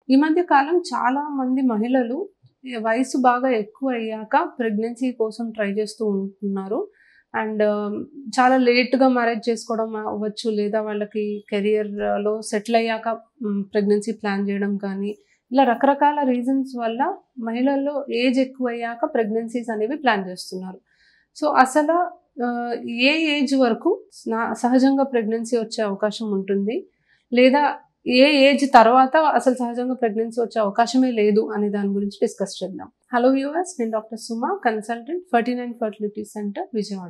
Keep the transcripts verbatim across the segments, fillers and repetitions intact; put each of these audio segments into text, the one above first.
ఈ మధ్య కాలం చాలా మంది మహిళలు వయసు బాగా ఎక్కువ అయ్యాక ప్రెగ్నెన్సీ కోసం ట్రై చేస్తూ ఉంటున్నారు. అండ్ చాలా లేట్‌గా మ్యారేజ్ చేసుకోవడం అవ్వచ్చు. లేదా వాళ్ళకి కెరియర్‌లో సెటిల్ అయ్యాక హ్మ్, ప్రెగ్నెన్సీ ప్లాన్ చేయడం కానీ, ఇలా రకరకాల రీజన్స్ వల్ల మహిళల్లో ఏజ్ ఎక్కువయ్యాక ప్రెగ్నెన్సీస్ అనేవి ప్లాన్ చేస్తున్నారు. సో, అసల ఆహ్, ఏ ఏజ్ వరకు నా సహజంగా ప్రెగ్నెన్సీ వచ్చే అవకాశం ఉంటుంది? లేదా ఏ ఏజ్ తర్వాత అసలు సహజంగా ప్రెగ్నెన్సీ వచ్చే అవకాశమే లేదు అనే దాని గురించి డిస్కస్ చేద్దాం. హలో వ్యూవర్స్, నేను doctor Suma, consultant ferty nine fertility centre, Vijayawada.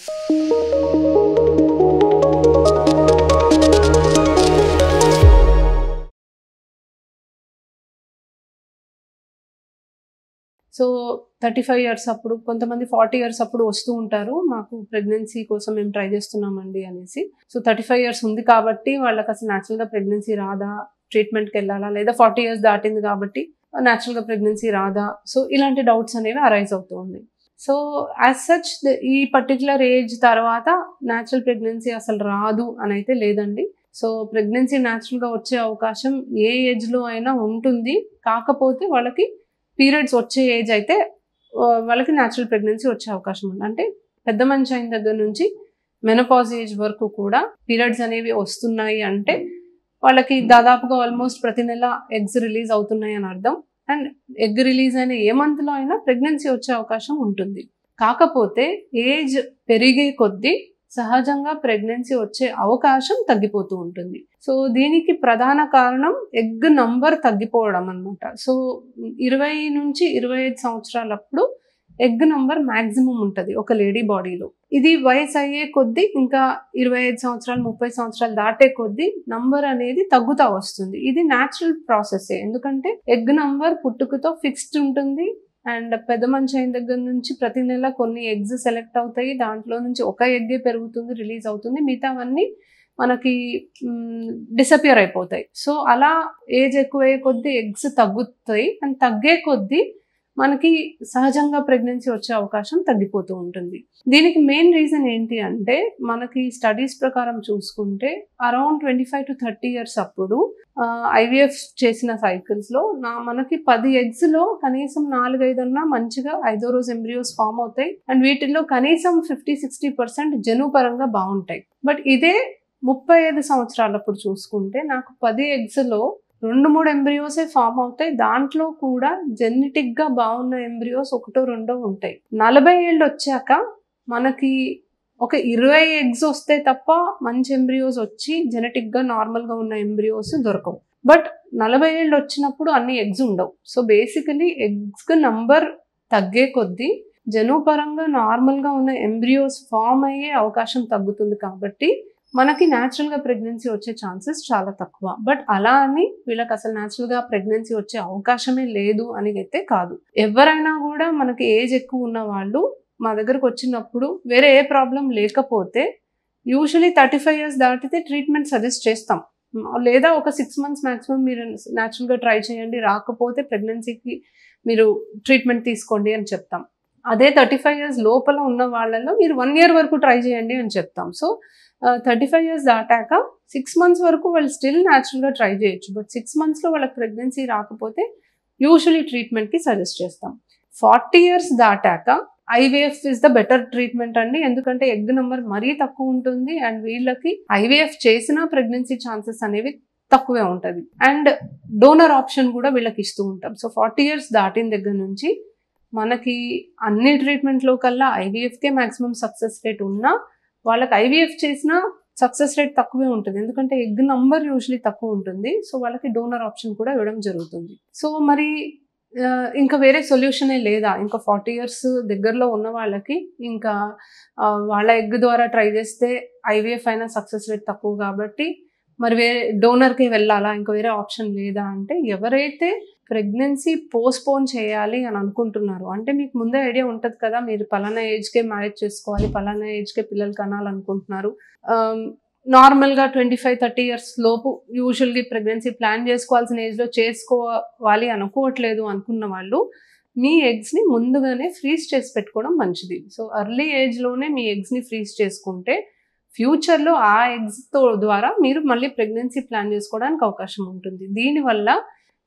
So, thirty five years అప్పుడు, కొంతమంది ఫార్టీ ఇయర్స్ అప్పుడు వస్తూ ఉంటారు. మాకు ప్రెగ్నెన్సీ కోసం మేము ట్రై చేస్తున్నామండి అనేసి. సో, థర్టీ ఫైవ్ ఇయర్స్ ఉంది కాబట్టి వాళ్ళకి అసలు న్యాచురల్‌గా ప్రెగ్నెన్సీ రాదా? ట్రీట్మెంట్‌కెళ్ళాలా? లేదా ఫార్టీ ఇయర్స్ దాటింది కాబట్టి న్యాచురల్‌గా ప్రెగ్నెన్సీ రాదా? సో, ఇలాంటి డౌట్స్ అనేవి అరైజ్ అవుతూ ఉన్నాయి. సో, యాజ్ సచ్ ఈ పర్టిక్యులర్ ఏజ్ తర్వాత న్యాచురల్ ప్రెగ్నెన్సీ అసలు రాదు అనైతే లేదండి. సో, ప్రెగ్నెన్సీ న్యాచురల్‌గా వచ్చే అవకాశం ఏ ఏజ్‌లో అయినా ఉంటుంది. కాకపోతే వాళ్ళకి పీరియడ్స్ వచ్చే ఏజ్ అయితే ఆహ్, వాళ్ళకి న్యాచురల్ ప్రెగ్నెన్సీ వచ్చే అవకాశం ఉంది. అంటే పెద్ద మనిషి అయిన దగ్గర నుంచి మెనోపాజ్ ఏజ్ వరకు కూడా పీరియడ్స్ అనేవి వస్తున్నాయి అంటే వాళ్ళకి దాదాపుగా ఆల్మోస్ట్ ప్రతి నెల ఎగ్స్ రిలీజ్ అవుతున్నాయి అని అర్థం. అండ్ ఎగ్ రిలీజ్ అయిన ఏ మంత్‌లో అయినా ప్రెగ్నెన్సీ వచ్చే అవకాశం ఉంటుంది. కాకపోతే ఏజ్ పెరిగే కొద్దీ సహజంగా ప్రెగ్నెన్సీ వచ్చే అవకాశం తగ్గిపోతూ ఉంటుంది. సో, దీనికి ప్రధాన కారణం ఎగ్ నంబర్ తగ్గిపోవడం అన్నమాట. సో, ఇరవై నుంచి ఇరవై ఐదు సంవత్సరాలప్పుడు ఎగ్ నంబర్ మాక్సిమం ఉంటది ఒక లేడీ బాడీలో. ఇది వయసు అయ్యే కొద్దీ ఇంకా ఇరవై ఐదు సంవత్సరాలు, ముప్పై సంవత్సరాలు దాటే కొద్దీ నంబర్ అనేది తగ్గుతా వస్తుంది. ఇది న్యాచురల్ ప్రాసెసే. ఎందుకంటే ఎగ్ నంబర్ పుట్టుకతో ఫిక్స్డ్ ఉంటుంది. అండ్ పెద్ద మనిషి అయిన దగ్గర నుంచి ప్రతి నెల కొన్ని ఎగ్స్ సెలెక్ట్ అవుతాయి. దాంట్లో నుంచి ఒక ఎగ్గే పెరుగుతుంది, రిలీజ్ అవుతుంది. మిగతావన్నీ మనకి హ్మ్, డిసపియర్ అయిపోతాయి. సో, అలా ఏజ్ ఎక్కువయ్యే కొద్దీ ఎగ్స్ తగ్గుతాయి. అండ్ తగ్గే కొద్దీ మనకి సహజంగా ప్రెగ్నెన్సీ వచ్చే అవకాశం తగ్గిపోతూ ఉంటుంది. దీనికి మెయిన్ రీజన్ ఏంటి అంటే, మనకి స్టడీస్ ప్రకారం చూసుకుంటే around twenty five to thirty years అప్పుడు ఆహ్, ఐవీఎఫ్ చేసిన సైకిల్స్‌లో నా మనకి పది ఎగ్స్‌లో కనీసం నాలుగు, ఐదు అన్నా మంచిగా ఐదో రోజు ఎంబ్రియోస్ ఫార్మ్ అవుతాయి. అండ్ వీటిల్లో కనీసం ఫిఫ్టీ సిక్స్టీ పర్సెంట్ జన్యుపరంగా బావుంటాయి. బట్ ఇదే ముప్పై ఐదు సంవత్సరాలప్పుడు చూసుకుంటే నాకు పది ఎగ్స్‌లో రెండు, మూడు ఎంబ్రియోసే ఫార్మ్ అవుతాయి. దాంట్లో కూడా జెనెటిక్‌గా బావున్న ఎంబ్రియోస్ ఒకటో రెండో ఉంటాయి. నలభై ఏళ్ళు వచ్చాక మనకి ఒక ఇరవై ఎగ్స్ వస్తే తప్ప మంచి ఎంబ్రియోస్ వచ్చి జెనెటిక్‌గా నార్మల్‌గా ఉన్న ఎంబ్రియోస్ దొరకవు. బట్ నలభై ఏళ్ళు వచ్చినప్పుడు అన్ని ఎగ్స్ ఉండవు. సో, బేసికలీ ఎగ్స్ నంబర్ తగ్గే కొద్దీ జన్యుపరంగా నార్మల్‌గా ఉన్న ఎంబ్రియోస్ ఫార్మ్ అయ్యే అవకాశం తగ్గుతుంది కాబట్టి మనకి న్యాచురల్‌గా ప్రెగ్నెన్సీ వచ్చే ఛాన్సెస్ చాలా తక్కువ. బట్ అలా అని వీళ్ళకి అసలు న్యాచురల్‌గా ప్రెగ్నెన్సీ వచ్చే అవకాశమే లేదు అని అయితే కాదు. ఎవరైనా కూడా మనకి ఏజ్ ఎక్కువ ఉన్న వాళ్ళు మా దగ్గరకు వచ్చినప్పుడు వేరే ఏ ప్రాబ్లమ్ లేకపోతే యూజువల్లీ థర్టీ ఫైవ్ ఇయర్స్ దాటితే ట్రీట్మెంట్ సజెస్ట్ చేస్తాం. లేదా ఒక సిక్స్ మంత్స్ మాక్సిమం మీరు న్యాచురల్‌గా ట్రై చేయండి. రాకపోతే ప్రెగ్నెన్సీకి మీరు ట్రీట్మెంట్ తీసుకోండి అని చెప్తాం. అదే థర్టీ ఫైవ్ ఇయర్స్ లోపల ఉన్న వాళ్ళలో మీరు వన్ ఇయర్ వరకు ట్రై చేయండి అని చెప్తాం. So, ah, thirty five years దాటాక సిక్స్ మంత్స్ వరకు వాళ్ళు స్టిల్ న్యాచురల్‌గా ట్రై చేయొచ్చు. బట్ సిక్స్ మంత్స్‌లో వాళ్ళకి ప్రెగ్నెన్సీ రాకపోతే యూజువల్లీ ట్రీట్మెంట్‌కి సజెస్ట్ చేస్తాం. ఫార్టీ ఇయర్స్ దాటాక IVF is the better treatment అండి. ఎందుకంటే ఎగ్ నంబర్ మరీ తక్కువ ఉంటుంది. అండ్ వీళ్ళకి ఐవీఎఫ్ చేసినా ప్రెగ్నెన్సీ ఛాన్సెస్ అనేవి తక్కువే ఉంటది. అండ్ డోనర్ ఆప్షన్ కూడా వీళ్ళకి ఇస్తూ ఉంటాం. సో, ఫార్టీ ఇయర్స్ దాటిన దగ్గర నుంచి మనకి అన్ని ట్రీట్మెంట్‌లో కల్లా ఐవీఎఫ్‌కే మాక్సిమం సక్సెస్ రేట్ ఉన్నా వాళ్ళకి ఐవీఎఫ్ చేసినా సక్సెస్ రేట్ తక్కువే ఉంటుంది. ఎందుకంటే ఎగ్ నంబర్ యూజువల్లీ తక్కువ ఉంటుంది. సో, వాళ్ళకి డోనర్ ఆప్షన్ కూడా ఇవ్వడం జరుగుతుంది. సో, మరి ఆహ్, ఇంకా వేరే సొల్యూషనే లేదా? ఇంకా ఫార్టీ ఇయర్స్ దగ్గరలో ఉన్న వాళ్ళకి ఇంకా ఆహ్, వాళ్ళ ఎగ్ ద్వారా ట్రై చేస్తే ఐవీఎఫ్ అయినా సక్సెస్ రేట్ తక్కువ కాబట్టి మరి వేరే డోనర్‌కే వెళ్ళాలా? ఇంకా వేరే ఆప్షన్ లేదా అంటే, ఎవరైతే ప్రెగ్నెన్సీ పోస్ట్‌పోన్ చేయాలి అని అనుకుంటున్నారో, అంటే మీకు ముందే ఐడియా ఉంటది కదా! మీరు పలానా ఏజ్‌కే మ్యారేజ్ చేసుకోవాలి, పలానా ఏజ్‌కే పిల్లలు కనాలనుకుంటున్నారు. ఆహ్, నార్మల్‌గా ట్వంటీ ఫైవ్ థర్టీ ఇయర్స్ లోపు యూజువల్లీ ప్రెగ్నెన్సీ ప్లాన్ చేసుకోవాల్సిన ఏజ్‌లో చేసుకోవాలి అనుకోవట్లేదు అనుకున్న వాళ్ళు, మీ ఎగ్స్‌ని ముందుగానే ఫ్రీజ్ చేసి పెట్టుకోవడం మంచిది. సో, ఎర్లీ ఏజ్‌లోనే మీ ఎగ్స్‌ని ఫ్రీజ్ చేసుకుంటే ఫ్యూచర్‌లో ఆ ఎగ్స్‌తో ద్వారా మీరు మళ్ళీ ప్రెగ్నెన్సీ ప్లాన్ చేసుకోవడానికి అవకాశం ఉంటుంది. దీనివల్ల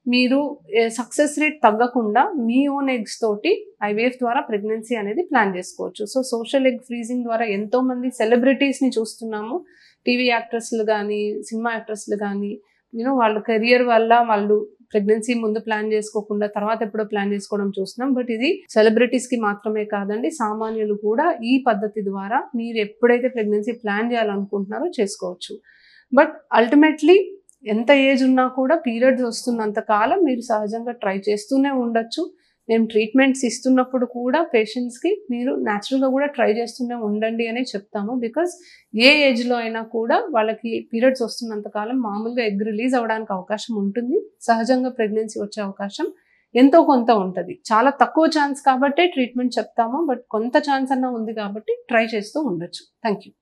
మీరు సక్సెస్ రేట్ తగ్గకుండా మీ ఓన్ ఎగ్స్ తోటి ఐవీఎఫ్ ద్వారా ప్రెగ్నెన్సీ అనేది ప్లాన్ చేసుకోవచ్చు. సో సోషల్ ఎగ్ ఫ్రీజింగ్ ద్వారా ఎంతో మంది సెలబ్రిటీస్ని చూస్తున్నాము. టీవీ యాక్ట్రెస్లు కానీ, సినిమా యాక్ట్రెస్లు కానీ, యూనో వాళ్ళ కెరియర్ వల్ల వాళ్ళు ప్రెగ్నెన్సీ ముందు ప్లాన్ చేసుకోకుండా తర్వాత ఎప్పుడో ప్లాన్ చేసుకోవడం చూస్తున్నాం. బట్ ఇది సెలబ్రిటీస్కి మాత్రమే కాదండి, సామాన్యులు కూడా ఈ పద్ధతి ద్వారా మీరు ఎప్పుడైతే ప్రెగ్నెన్సీ ప్లాన్ చేయాలనుకుంటున్నారో చేసుకోవచ్చు. బట్ అల్టిమేట్లీ ఎంత ఏజ్ ఉన్నా కూడా పీరియడ్స్ వస్తున్నంత కాలం మీరు సహజంగా ట్రై చేస్తూనే ఉండొచ్చు. మేము ట్రీట్మెంట్స్ ఇస్తున్నప్పుడు కూడా పేషెంట్స్కి మీరు న్యాచురల్గా కూడా ట్రై చేస్తూనే ఉండండి అని చెప్తాము. బికాస్ ఏ ఏజ్లో అయినా కూడా వాళ్ళకి పీరియడ్స్ వస్తున్నంత కాలం మామూలుగా ఎగ్ రిలీజ్ అవ్వడానికి అవకాశం ఉంటుంది. సహజంగా ప్రెగ్నెన్సీ వచ్చే అవకాశం ఎంతో కొంత ఉంటుంది. చాలా తక్కువ ఛాన్స్ కాబట్టే ట్రీట్మెంట్ చెప్తాము. బట్ కొంత ఛాన్స్ అన్నా ఉంది కాబట్టి ట్రై చేస్తూ ఉండొచ్చు. Thank you.